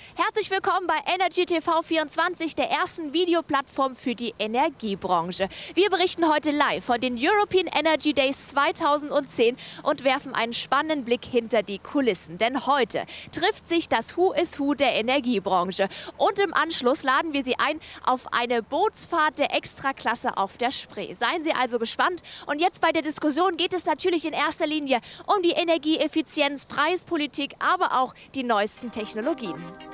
Herzlich willkommen bei Energy TV 24, der ersten Videoplattform für die Energiebranche. Wir berichten heute live von den European Energy Days 2010 und werfen einen spannenden Blick hinter die Kulissen. Denn heute trifft sich das Who is Who der Energiebranche. Und im Anschluss laden wir Sie ein auf eine Bootsfahrt der Extraklasse auf der Spree. Seien Sie also gespannt. Und jetzt bei der Diskussion geht es natürlich in erster Linie um die Energieeffizienz, Preispolitik, aber auch die neuesten Technologien.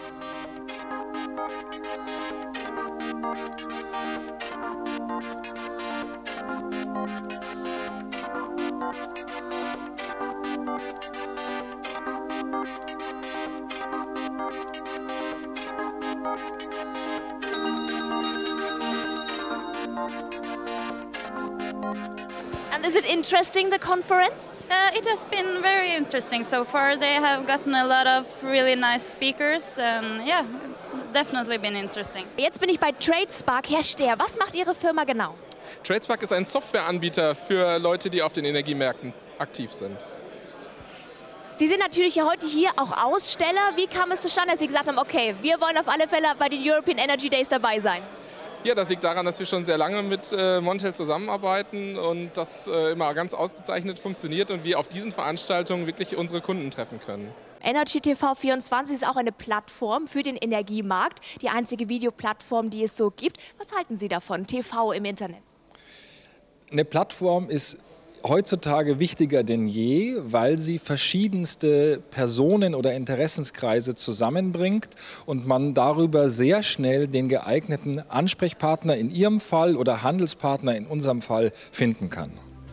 And is it interesting, the conference? It has been very interesting so far. They have gotten a lot of really nice speakers and yeah, it's definitely been interesting. Jetzt bin ich bei TradeSpark. Herr Stehr, was macht Ihre Firma genau? TradeSpark ist ein Softwareanbieter für Leute, die auf den Energiemärkten aktiv sind. Sie sind natürlich heute hier auch Aussteller. Wie kam es zustande, dass Sie gesagt haben, okay, wir wollen auf alle Fälle bei den European Energy Days dabei sein? Ja, das liegt daran, dass wir schon sehr lange mit Montel zusammenarbeiten und das immer ganz ausgezeichnet funktioniert und wir auf diesen Veranstaltungen wirklich unsere Kunden treffen können. Energy TV 24 ist auch eine Plattform für den Energiemarkt, die einzige Videoplattform, die es so gibt. Was halten Sie davon, TV im Internet? Eine Plattform ist heutzutage wichtiger denn je, weil sie verschiedenste Personen oder Interessenskreise zusammenbringt und man darüber sehr schnell den geeigneten Ansprechpartner in Ihrem Fall oder Handelspartner in unserem Fall finden kann.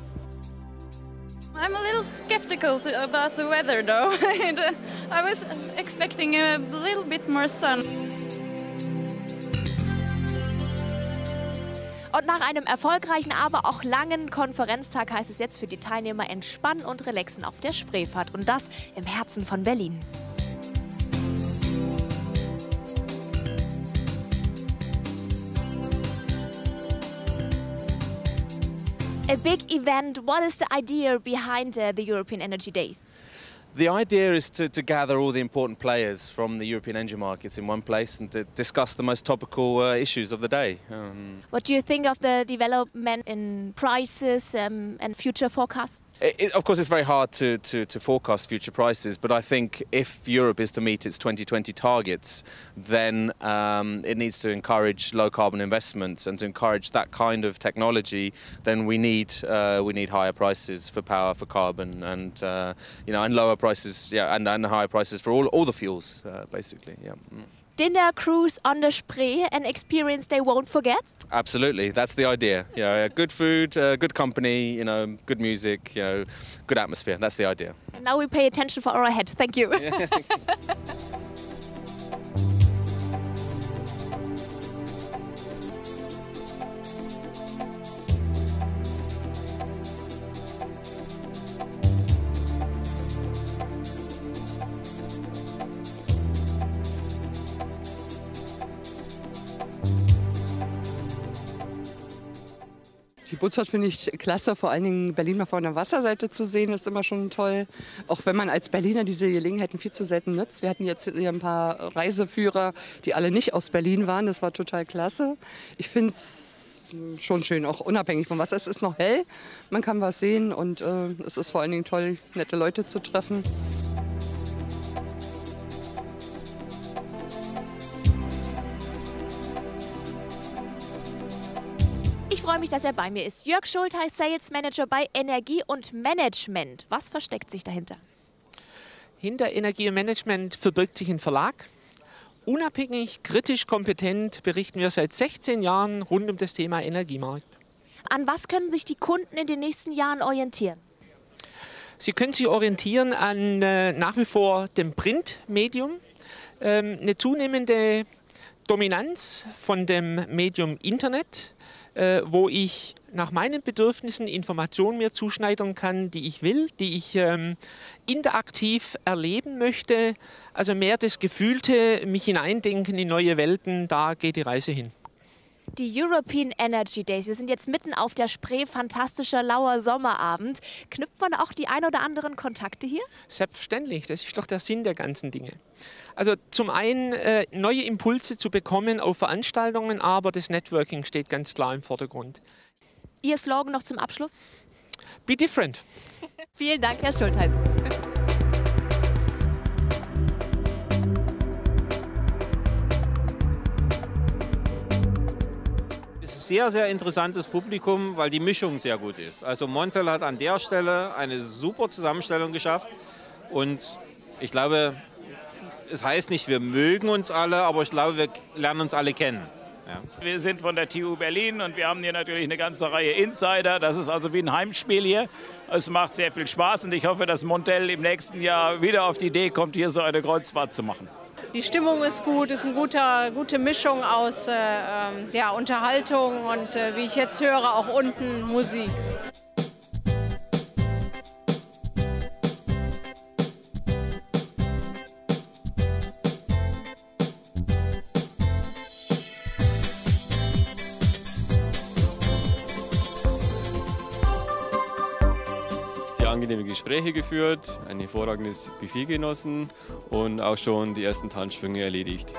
I'm a little skeptical about the weather though. I was expecting a little bit more sun. Und nach einem erfolgreichen, aber auch langen Konferenztag heißt es jetzt für die Teilnehmer entspannen und relaxen auf der Spreefahrt. Und das im Herzen von Berlin. A big event. What is the idea behind the European Energy Days? The idea is to gather all the important players from the European energy markets in one place and to discuss the most topical issues of the day. What do you think of the development in prices and future forecasts? Of course, it's very hard to forecast future prices, but I think if Europe is to meet its 2020 targets, then it needs to encourage low-carbon investments, and to encourage that kind of technology, then we need higher prices for power, for carbon, and and lower prices, and higher prices for all the fuels, basically. Yeah. Dinner cruise on the Spree, an experience they won't forget? Absolutely, that's the idea. Good food, good company, good music, good atmosphere. That's the idea. And now we pay attention for our head. Thank you. Die Bootsfahrt finde ich klasse, vor allen Dingen Berlin mal von der Wasserseite zu sehen, ist immer schon toll. Auch wenn man als Berliner diese Gelegenheiten viel zu selten nutzt. Wir hatten jetzt hier ein paar Reiseführer, die alle nicht aus Berlin waren, das war total klasse. Ich finde es schon schön, auch unabhängig vom Wasser. Es ist noch hell, man kann was sehen und es ist vor allen Dingen toll, nette Leute zu treffen. Ich freue mich, dass er bei mir ist. Jörg Schulthey, Sales Manager bei Energie und Management. Was versteckt sich dahinter? Hinter Energie und Management verbirgt sich ein Verlag. Unabhängig, kritisch, kompetent berichten wir seit 16 Jahren rund um das Thema Energiemarkt. An was können sich die Kunden in den nächsten Jahren orientieren? Sie können sich orientieren an nach wie vor dem Printmedium, eine zunehmende Dominanz von dem Medium Internet, wo ich nach meinen Bedürfnissen Informationen mir zuschneidern kann, die ich will, die ich interaktiv erleben möchte. Also mehr das Gefühlte, mich hineindenken in neue Welten, da geht die Reise hin. Die European Energy Days. Wir sind jetzt mitten auf der Spree, fantastischer lauer Sommerabend. Knüpft man auch die ein oder anderen Kontakte hier? Selbstverständlich, das ist doch der Sinn der ganzen Dinge. Also zum einen neue Impulse zu bekommen auf Veranstaltungen, aber das Networking steht ganz klar im Vordergrund. Ihr Slogan noch zum Abschluss? Be different. Vielen Dank, Herr Schultheis. Sehr, sehr interessantes Publikum, weil die Mischung sehr gut ist. Also Montel hat an der Stelle eine super Zusammenstellung geschafft und ich glaube, es heißt nicht, wir mögen uns alle, aber ich glaube, wir lernen uns alle kennen. Ja. Wir sind von der TU Berlin und wir haben hier natürlich eine ganze Reihe Insider. Das ist also wie ein Heimspiel hier. Es macht sehr viel Spaß und ich hoffe, dass Montel im nächsten Jahr wieder auf die Idee kommt, hier so eine Kreuzfahrt zu machen. Die Stimmung ist gut, ist eine gute Mischung aus Unterhaltung und, wie ich jetzt höre, auch unten Musik. Angenehme Gespräche geführt, ein hervorragendes Buffet genossen und auch schon die ersten Tanzsprünge erledigt.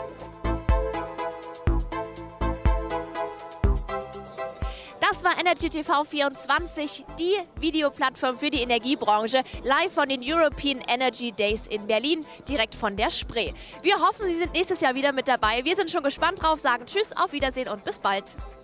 Das war Energy TV 24, die Videoplattform für die Energiebranche, live von den European Energy Days in Berlin, direkt von der Spree. Wir hoffen, Sie sind nächstes Jahr wieder mit dabei. Wir sind schon gespannt drauf, sagen Tschüss, auf Wiedersehen und bis bald.